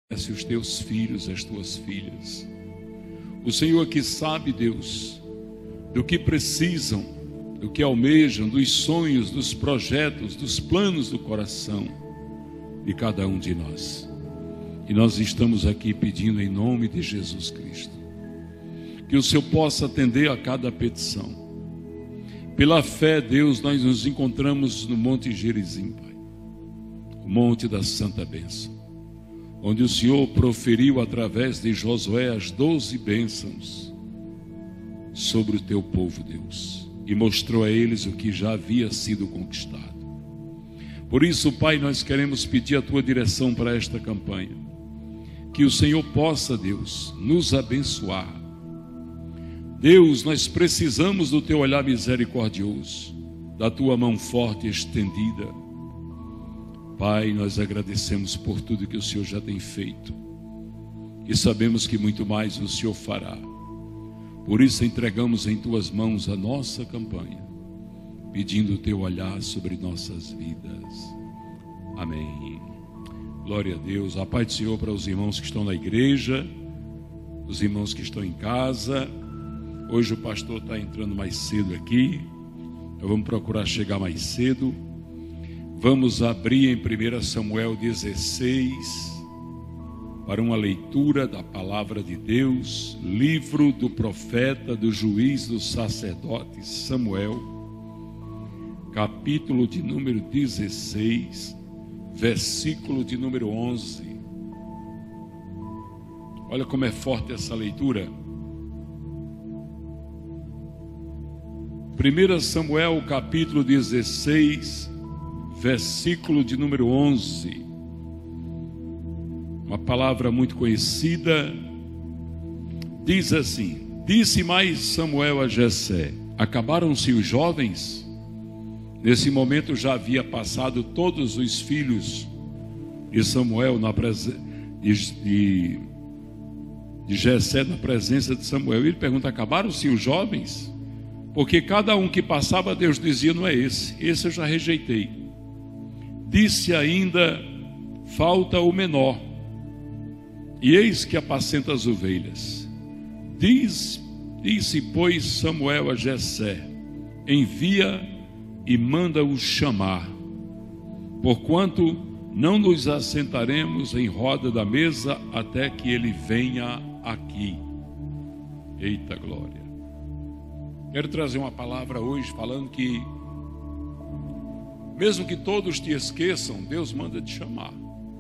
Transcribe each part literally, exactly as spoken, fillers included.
Conhece os teus filhos, as tuas filhas. O Senhor que sabe, Deus, do que precisam, do que almejam, dos sonhos, dos projetos, dos planos do coração de cada um de nós. E nós estamos aqui pedindo em nome de Jesus Cristo, que o Senhor possa atender a cada petição. Pela fé, Deus, nós nos encontramos no Monte Gerizim, Pai, o Monte da Santa Bênção, onde o Senhor proferiu através de Josué as doze bênçãos sobre o teu povo, Deus, e mostrou a eles o que já havia sido conquistado. Por isso, Pai, nós queremos pedir a tua direção para esta campanha, que o Senhor possa, Deus, nos abençoar. Deus, nós precisamos do teu olhar misericordioso, da tua mão forte e estendida. Pai, nós agradecemos por tudo que o Senhor já tem feito e sabemos que muito mais o Senhor fará. Por isso entregamos em tuas mãos a nossa campanha, pedindo o teu olhar sobre nossas vidas. Amém. Glória a Deus. A paz do Senhor para os irmãos que estão na igreja, os irmãos que estão em casa. Hoje o pastor está entrando mais cedo aqui, nós vamos procurar chegar mais cedo. Vamos abrir em primeiro Samuel dezesseis para uma leitura da palavra de Deus, livro do profeta, do juiz, do sacerdote Samuel, capítulo de número dezesseis, versículo de número onze. Olha como é forte essa leitura. primeiro Samuel capítulo dezesseis, versículo de número onze. Uma palavra muito conhecida. Diz assim: disse mais Samuel a Jessé: acabaram-se os jovens? Nesse momento já havia passado todos os filhos de Samuel na presença de, de, de Jessé na presença de Samuel. Ele pergunta: acabaram-se os jovens? Porque cada um que passava, Deus dizia: não é esse, esse eu já rejeitei. Disse ainda: falta o menor, e eis que apacenta as ovelhas. Diz, disse, pois, Samuel a Jessé: envia e manda-o chamar, porquanto não nos assentaremos em roda da mesa até que ele venha aqui. Eita glória! Quero trazer uma palavra hoje falando que mesmo que todos te esqueçam, Deus manda te chamar.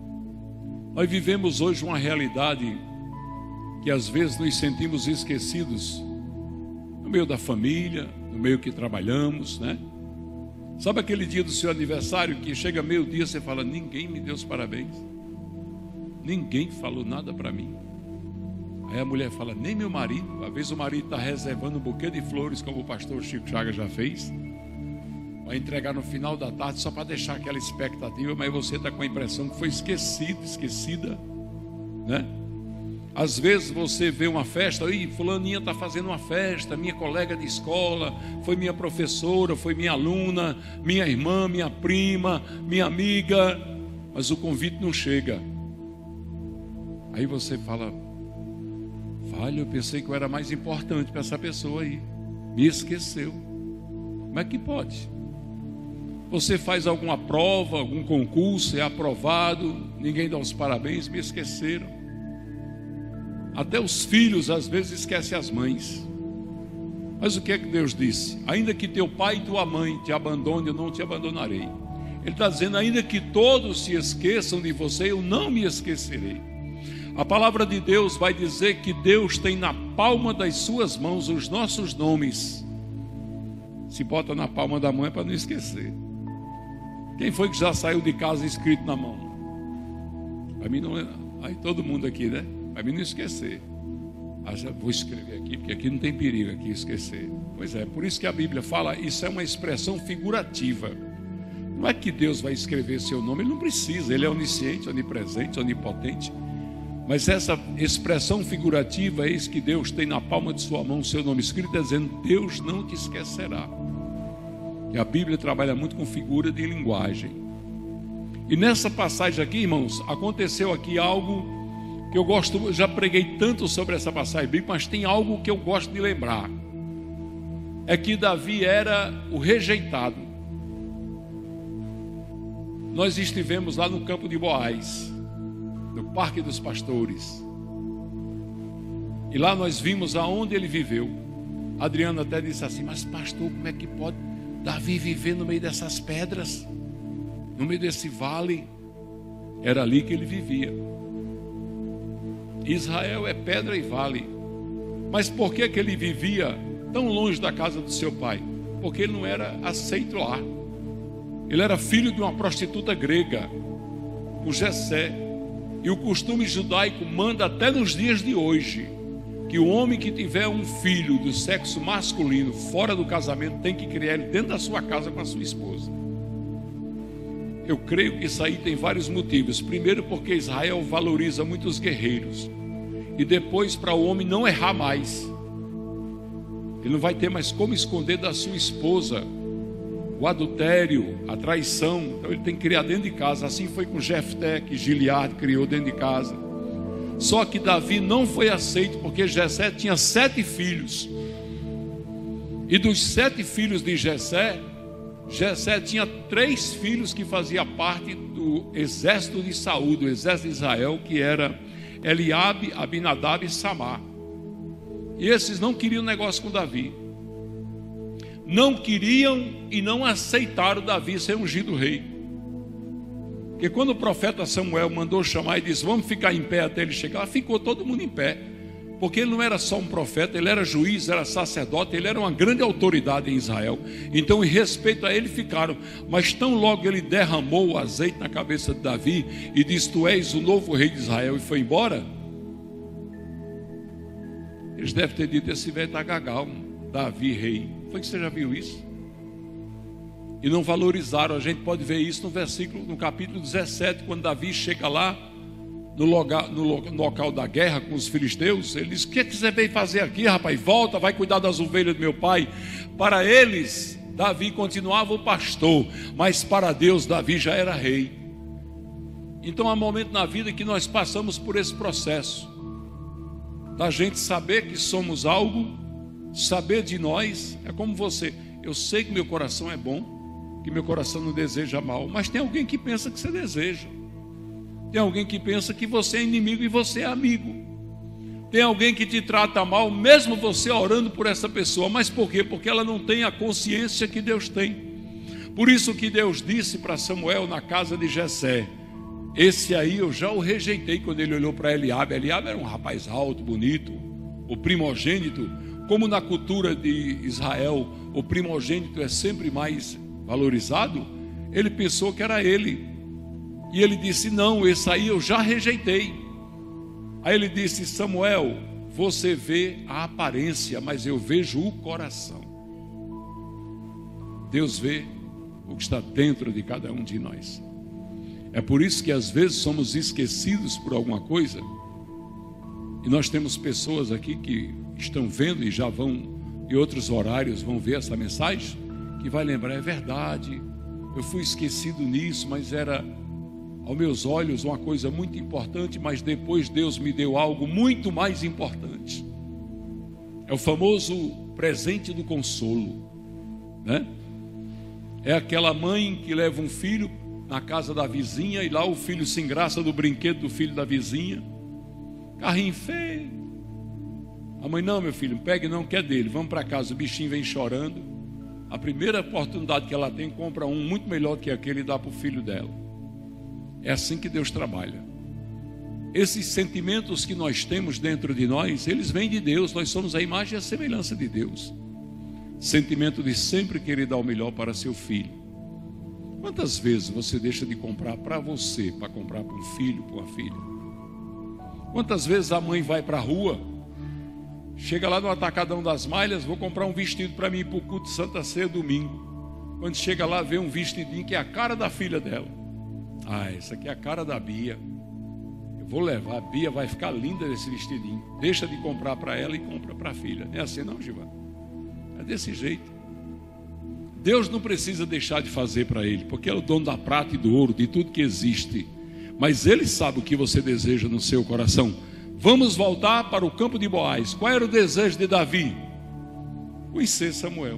Nós vivemos hoje uma realidade que às vezes nos sentimos esquecidos no meio da família, no meio que trabalhamos, né? Sabe aquele dia do seu aniversário que chega meio-dia, você fala: ninguém me deu os parabéns, ninguém falou nada para mim. Aí a mulher fala: nem meu marido. Às vezes o marido está reservando um buquê de flores, como o pastor Chico Chagas já fez, vai entregar no final da tarde só para deixar aquela expectativa, mas você está com a impressão que foi esquecido, esquecida, né? Às vezes você vê uma festa, e fulaninha está fazendo uma festa, minha colega de escola, foi minha professora, foi minha aluna, minha irmã, minha prima, minha amiga, mas o convite não chega. Aí você fala: vale, eu pensei que eu era mais importante para essa pessoa aí, me esqueceu. Como é que pode? Você faz alguma prova, algum concurso, é aprovado, ninguém dá os parabéns, me esqueceram. Até os filhos às vezes esquecem as mães. Mas o que é que Deus disse? Ainda que teu pai e tua mãe te abandone, eu não te abandonarei. Ele está dizendo: ainda que todos se esqueçam de você, eu não me esquecerei. A palavra de Deus vai dizer que Deus tem na palma das suas mãos os nossos nomes. Se bota na palma da mão é para não esquecer. Quem foi que já saiu de casa escrito na mão? Para mim não é. Aí todo mundo aqui, né? Para mim não esquecer. Ah, já vou escrever aqui, porque aqui não tem perigo aqui esquecer. Pois é, por isso que a Bíblia fala, isso é uma expressão figurativa. Não é que Deus vai escrever seu nome, Ele não precisa, Ele é onisciente, onipresente, onipotente. Mas essa expressão figurativa, eis que Deus tem na palma de sua mão o seu nome escrito, dizendo: Deus não te esquecerá. E a Bíblia trabalha muito com figura de linguagem. E nessa passagem aqui, irmãos, aconteceu aqui algo que eu gosto, eu já preguei tanto sobre essa passagem bíblica, mas tem algo que eu gosto de lembrar. É que Davi era o rejeitado. Nós estivemos lá no campo de Boaz, no Parque dos Pastores, e lá nós vimos aonde ele viveu. Adriano até disse assim: mas pastor, como é que pode Davi viver no meio dessas pedras, no meio desse vale? Era ali que ele vivia. Israel é pedra e vale. Mas por que que ele vivia tão longe da casa do seu pai? Porque ele não era aceito lá. Ele era filho de uma prostituta grega, o Jessé. E o costume judaico manda até nos dias de hoje que o homem que tiver um filho do sexo masculino fora do casamento tem que criar ele dentro da sua casa com a sua esposa. Eu creio que isso aí tem vários motivos. Primeiro, porque Israel valoriza muitos guerreiros. E depois, para o homem não errar mais. Ele não vai ter mais como esconder da sua esposa o adultério, a traição. Então ele tem que criar dentro de casa. Assim foi com Jefté, que Gileade criou dentro de casa. Só que Davi não foi aceito, porque Jessé tinha sete filhos. E dos sete filhos de Jessé, Jessé tinha três filhos que faziam parte do exército de Saul, do exército de Israel, que era Eliabe, Abinadab e Samar. E esses não queriam negócio com Davi. Não queriam e não aceitaram Davi ser ungido rei. Porque quando o profeta Samuel mandou chamar e disse: vamos ficar em pé até ele chegar, ficou todo mundo em pé. Porque ele não era só um profeta, ele era juiz, era sacerdote, ele era uma grande autoridade em Israel. Então, em respeito a ele, ficaram. Mas tão logo ele derramou o azeite na cabeça de Davi e disse: tu és o novo rei de Israel, e foi embora. Eles devem ter dito: esse velho está gagal, Davi rei. Foi que você já viu isso? E não valorizaram. A gente pode ver isso no versículo, no capítulo dezessete, quando Davi chega lá no, loga, no, no local da guerra com os filisteus. Ele diz: o que, é que você veio fazer aqui, rapaz? Volta, vai cuidar das ovelhas do meu pai. Para eles, Davi continuava o pastor, mas para Deus, Davi já era rei. Então há momentos na vida que nós passamos por esse processo da gente saber que somos algo, saber de nós. É como você: eu sei que meu coração é bom, que meu coração não deseja mal, mas tem alguém que pensa que você deseja. Tem alguém que pensa que você é inimigo e você é amigo. Tem alguém que te trata mal, mesmo você orando por essa pessoa. Mas por quê? Porque ela não tem a consciência que Deus tem. Por isso que Deus disse para Samuel na casa de Jessé: esse aí eu já o rejeitei. Quando ele olhou para Eliabe, Eliabe era um rapaz alto, bonito, o primogênito. Como na cultura de Israel o primogênito é sempre mais valorizado, ele pensou que era ele. E ele disse: não, esse aí eu já rejeitei. Aí ele disse: Samuel, você vê a aparência, mas eu vejo o coração. Deus vê o que está dentro de cada um de nós. É por isso que às vezes somos esquecidos por alguma coisa. E nós temos pessoas aqui que estão vendo e já vão, em outros horários, vão ver essa mensagem, que vai lembrar: é verdade, eu fui esquecido nisso, mas era, aos meus olhos, uma coisa muito importante, mas depois Deus me deu algo muito mais importante. É o famoso presente do consolo, né? É aquela mãe que leva um filho na casa da vizinha e lá o filho se engraça do brinquedo do filho da vizinha. Carrinho feio. A mãe: não, meu filho, pegue não, que é dele, vamos para casa. O bichinho vem chorando. A primeira oportunidade que ela tem, compra um muito melhor que aquele e dá para o filho dela. É assim que Deus trabalha. Esses sentimentos que nós temos dentro de nós, eles vêm de Deus. Nós somos a imagem e a semelhança de Deus. Sentimento de sempre querer dar o melhor para seu filho. Quantas vezes você deixa de comprar para você, para comprar para um filho, para uma filha? Quantas vezes a mãe vai para a rua, chega lá no Atacadão das Malhas: vou comprar um vestido para mim ir para o culto de Santa Ceia domingo. Quando chega lá, vê um vestidinho que é a cara da filha dela. Ah, essa aqui é a cara da Bia. Eu vou levar, a Bia vai ficar linda nesse vestidinho. Deixa de comprar para ela e compra para a filha. Não é assim não, Givan? É desse jeito. Deus não precisa deixar de fazer para ele, porque é o dono da prata e do ouro, de tudo que existe. Mas ele sabe o que você deseja no seu coração. Vamos voltar para o campo de Boaz. Qual era o desejo de Davi? Conhecer Samuel.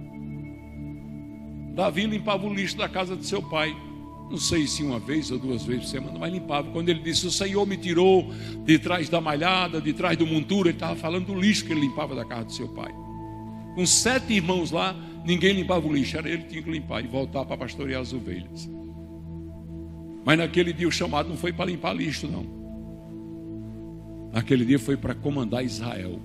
Davi limpava o lixo da casa de seu pai. Não sei se uma vez ou duas vezes por semana, mas limpava. Quando ele disse, o Senhor me tirou de trás da malhada, de trás do monturo, ele estava falando do lixo que ele limpava da casa de seu pai. Com sete irmãos lá, ninguém limpava o lixo, era ele que tinha que limpar e voltar para pastorear as ovelhas. Mas naquele dia o chamado não foi para limpar lixo, não. Naquele dia foi para comandar Israel.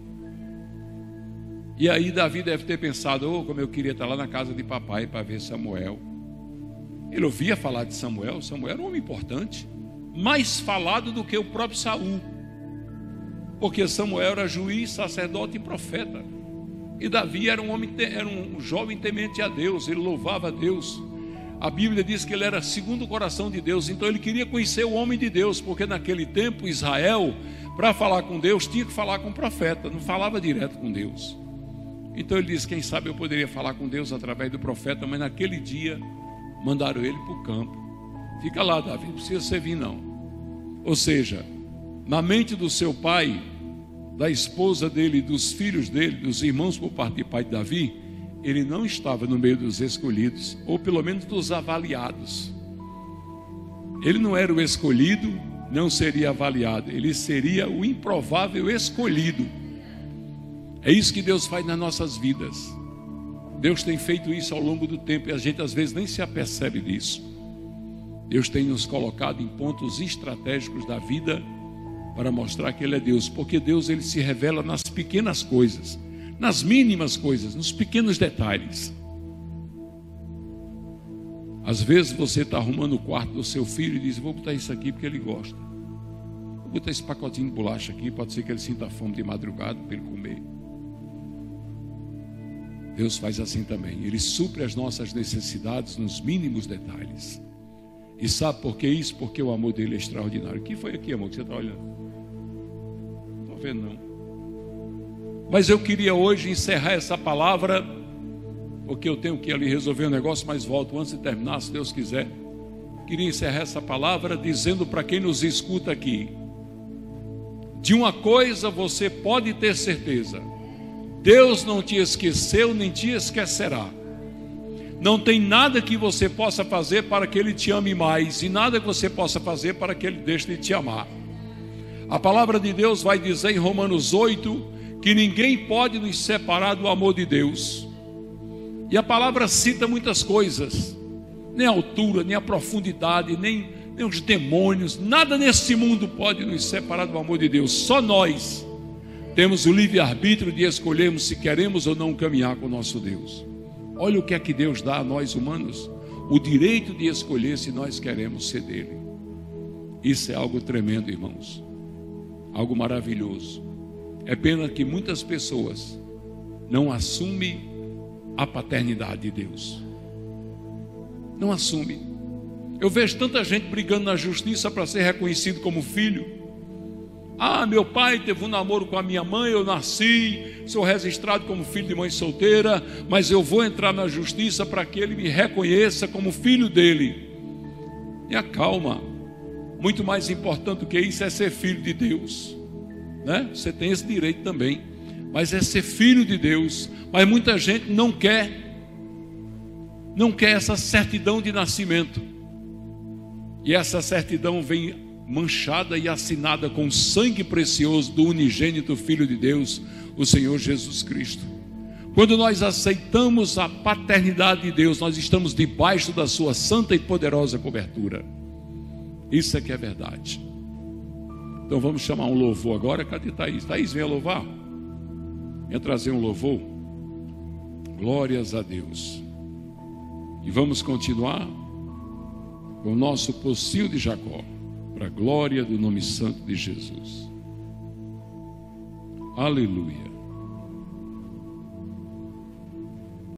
E aí Davi deve ter pensado, oh, como eu queria estar lá na casa de papai para ver Samuel. Ele ouvia falar de Samuel. Samuel era um homem importante, mais falado do que o próprio Saul, porque Samuel era juiz, sacerdote e profeta. E Davi era um homem, era um jovem temente a Deus, ele louvava a Deus. A Bíblia diz que ele era segundo o coração de Deus, então ele queria conhecer o homem de Deus, porque naquele tempo Israel, para falar com Deus, tinha que falar com o profeta, não falava direto com Deus. Então ele disse, quem sabe eu poderia falar com Deus através do profeta, mas naquele dia mandaram ele para o campo. Fica lá, Davi, não precisa você vir não. Ou seja, na mente do seu pai, da esposa dele, dos filhos dele, dos irmãos por parte de pai de Davi, ele não estava no meio dos escolhidos, ou pelo menos dos avaliados. Ele não era o escolhido, não seria avaliado, ele seria o improvável escolhido. É isso que Deus faz nas nossas vidas. Deus tem feito isso ao longo do tempo e a gente às vezes nem se apercebe disso. Deus tem nos colocado em pontos estratégicos da vida para mostrar que Ele é Deus, porque Deus ele se revela nas pequenas coisas, nas mínimas coisas, nos pequenos detalhes. Às vezes você está arrumando o quarto do seu filho e diz, vou botar isso aqui porque ele gosta. Vou botar esse pacotinho de bolacha aqui, pode ser que ele sinta fome de madrugada para ele comer. Deus faz assim também, Ele supre as nossas necessidades nos mínimos detalhes. E sabe por que isso? Porque o amor dele é extraordinário. O que foi aqui, amor, que você está olhando? Não estou vendo não. Mas eu queria hoje encerrar essa palavra, porque eu tenho que ir ali resolver um negócio, mas volto antes de terminar, se Deus quiser. Queria encerrar essa palavra dizendo para quem nos escuta aqui, de uma coisa você pode ter certeza: Deus não te esqueceu nem te esquecerá. Não tem nada que você possa fazer para que Ele te ame mais, e nada que você possa fazer para que Ele deixe de te amar. A palavra de Deus vai dizer em Romanos oito que ninguém pode nos separar do amor de Deus. E a palavra cita muitas coisas, nem a altura, nem a profundidade, nem, nem os demônios, nada nesse mundo pode nos separar do amor de Deus. Só nós temos o livre-arbítrio de escolhermos se queremos ou não caminhar com o nosso Deus. Olha o que é que Deus dá a nós humanos, o direito de escolher se nós queremos ser dele. Isso é algo tremendo, irmãos, algo maravilhoso. É pena que muitas pessoas não assumem a paternidade de Deus. Não assume. Eu vejo tanta gente brigando na justiça para ser reconhecido como filho. Ah, meu pai teve um namoro com a minha mãe, eu nasci, sou registrado como filho de mãe solteira, mas eu vou entrar na justiça para que ele me reconheça como filho dele. E acalma. Muito mais importante do que isso é ser filho de Deus, né? Você tem esse direito também, mas é ser filho de Deus. Mas muita gente não quer, não quer essa certidão de nascimento. E essa certidão vem manchada e assinada com o sangue precioso do unigênito Filho de Deus, o Senhor Jesus Cristo. Quando nós aceitamos a paternidade de Deus, nós estamos debaixo da sua santa e poderosa cobertura. Isso é que é verdade. Então vamos chamar um louvor agora. Cadê Thaís? Thaís, venha louvar. Venha trazer um louvor. Glórias a Deus. E vamos continuar com o nosso pocinho de Jacó, para a glória do nome santo de Jesus. Aleluia.